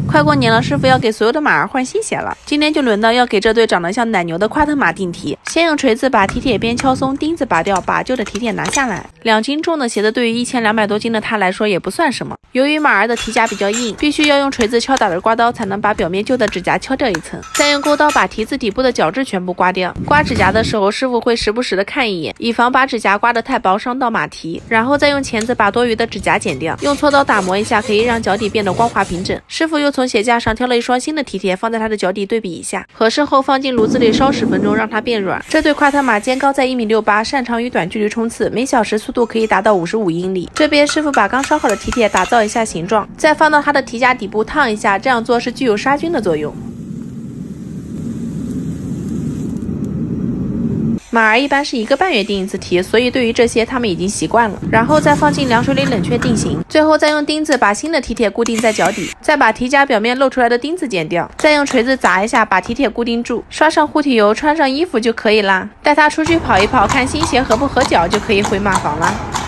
快过年了，师傅要给所有的马儿换新鞋了。今天就轮到要给这对长得像奶牛的夸特马定蹄。先用锤子把蹄铁边敲松，钉子拔掉，把旧的蹄铁拿下来。2斤重的鞋子对于1200多斤的他来说也不算什么。由于马儿的蹄甲比较硬，必须要用锤子敲打着刮刀才能把表面旧的指甲敲掉一层，再用钩刀把蹄子底部的角质全部刮掉。刮指甲的时候，师傅会时不时的看一眼，以防把指甲刮得太薄伤到马蹄，然后再用钳子把多余的指甲剪掉，用锉刀打磨一下，可以让脚底变得光滑平整。师傅又从鞋架上挑了一双新的蹄铁，放在他的脚底对比一下，合适后放进炉子里烧10分钟，让它变软。这对夸特马肩高在1.68米，擅长于短距离冲刺，每小时速度可以达到55英里。这边师傅把刚烧好的蹄铁打造一下形状，再放到它的蹄甲底部烫一下，这样做是具有杀菌的作用。马儿一般是1个半月定一次蹄，所以对于这些他们已经习惯了。然后再放进凉水里冷却定型，最后再用钉子把新的蹄铁固定在脚底，再把蹄甲表面露出来的钉子剪掉，再用锤子砸一下把蹄铁固定住，刷上护体油，穿上衣服就可以啦。带它出去跑一跑，看新鞋合不合脚，就可以回马房啦。